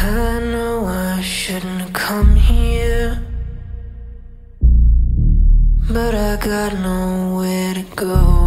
I know I shouldn't come here, but I got nowhere to go.